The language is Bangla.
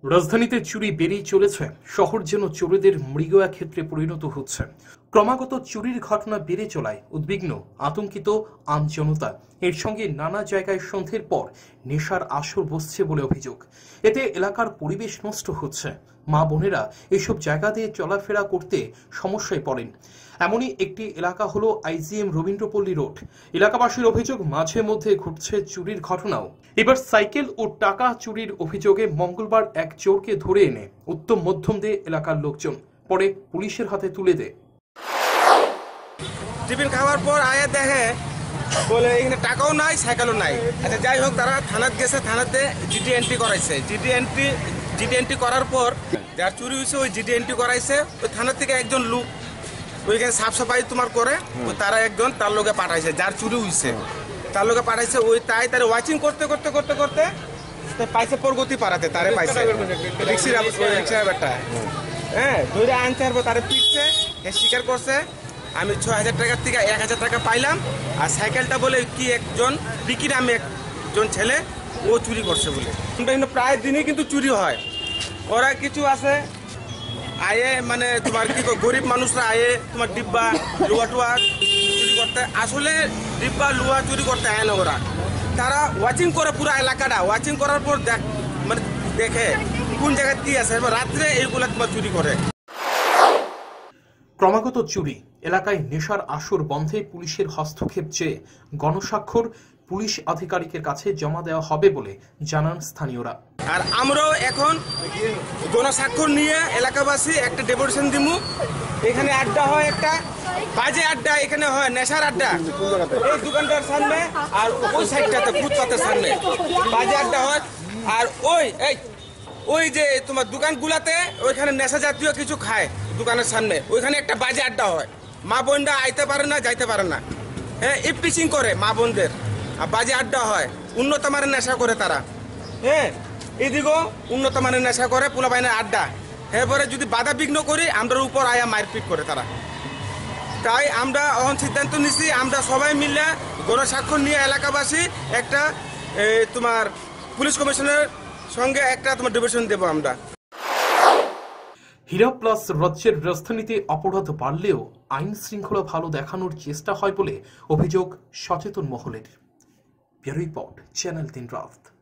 রাজধানীতে চুরি বেড়েই চলেছে। শহর যেন চোরেদের মৃগয়া ক্ষেত্রে পরিণত হচ্ছে। ক্রমাগত চুরির ঘটনা বেড়ে চলায় উদ্বিগ্ন, আতঙ্কিত আমজনতা। এর সঙ্গে নানা জায়গায় সন্ধ্যের পর নেশার আসর বসছে বলে অভিযোগ। এতে এলাকার পরিবেশ নষ্ট হচ্ছে। মা বোনেরা এসব জায়গা দিয়ে চলাফেরা করতে সমস্যায় পড়েন। এমনই একটি এলাকা হলো আইজিএম রবীন্দ্রপল্লী রোড। এলাকাবাসীর অভিযোগ, মাঝে মধ্যে ঘটছে চুরির ঘটনাও। এবার সাইকেল ও টাকা চুরির অভিযোগে মঙ্গলবার এক চোরকে ধরে এনে উত্তম মধ্যম দিয়ে এলাকার লোকজন পরে পুলিশের হাতে তুলে দেয়। টিফিন খাওয়ার পর আয়া দেখে বলে এখানে টাকাও নাই, সাইকেলও নাই। আচ্ছা যাই হোক, তারা থানাতে গেছে, থানাতে জিডি এন্ট্রি করাইছে। জিডি এন্ট্রি করার পর যার চুরি হয়েছে ওই জিডি এন্ট্রি করাইছে। ওই থানা থেকে একজন লোক ওইখানে সাফ সাফাই তোমার করে তারা একজন তার লোকে পাঠাইছে, যার চুরি হয়েছে তার লোকে পাঠাইছে। ওই তাই তার ওয়াচিং করতে করতে করতে করতে পাইছে প্রগতি পাড়াতে, তারে পাইছে রিক্সার ব্যাটা। হ্যাঁ, ধরে আনতে পারবো, তারে পিটছে, স্বীকার করছে আমি ৬,০০০ টাকার থেকে ১,০০০ টাকা পাইলাম। আর সাইকেলটা বলে কি একজন বিকি নামে একজন ছেলে ও চুরি করছে বলে। কিন্তু প্রায় দিনই কিন্তু চুরি হয়। ওরা কিছু আছে আয়ে মানে তোমার কি গরিব মানুষরা আয়ে তোমার ডিব্বা লোহা টুয়া চুরি করতে, আসলে ডিব্বা লোহা চুরি করতে আয় না। ওরা তারা ওয়াচিং করে পুরো এলাকাটা, ওয়াচিং করার পর মানে দেখে কোন জায়গায় কি আছে, রাত্রে এইগুলা তোমার চুরি করে। ক্রমাগত চুরি, এলাকায় নেশার আসর বন্ধে পুলিশের হস্তক্ষেপ চেয়ে গণস্বাক্ষর পুলিশ আধিকারিকের কাছে জমা দেওয়া হবে বলে জানান স্থানীয়রা। আর আমরাও এখন গণস্বাক্ষর নিয়ে এলাকাবাসী একটা ডেপুটেশন দিব। এখানে আড্ডা হয়, একটা বাজে আড্ডা এখানে হয়, নেশার আড্ডা এই দোকানটার সামনে আর ওই সাইডটাতে ফুটপাতের সামনে বাজে আড্ডা হয়। আর ওই যে তোমার দোকানগুলাতে ওইখানে নেশা জাতীয় কিছু খায় দোকানের সামনে, ওইখানে একটা বাজে আড্ডা হয়। মা বোনরা আইতে পারে না, যাইতে পারে না। হ্যাঁ, ইপটিচিং করে মা বোনদের, আর বাজে আড্ডা হয়। উন্নত মানের নেশা করে তারা। হ্যাঁ, এদিকেও উন্নত মানের নেশা করে, পোলাপাইনের আড্ডা। এরপরে যদি বাধা বিঘ্ন করি আমরা উপর আয়া মারপিট করে তারা। তাই আমরা এখন সিদ্ধান্ত নিছি, আমরা সবাই মিলে গণস্বাক্ষর নিয়ে এলাকাবাসী একটা তোমার পুলিশ কমিশনের সঙ্গে একটা তোমার ডেপুটেশন দেবো আমরা। হীরা প্লাস রাজ্যের রাজধানীতে অপরাধ বাড়লেও আইন শৃঙ্খলা ভালো দেখানোর চেষ্টা হয় বলে অভিযোগ সচেতন মহলের। ব্যুরো রিপোর্ট, চ্যানেল ৩ রাত।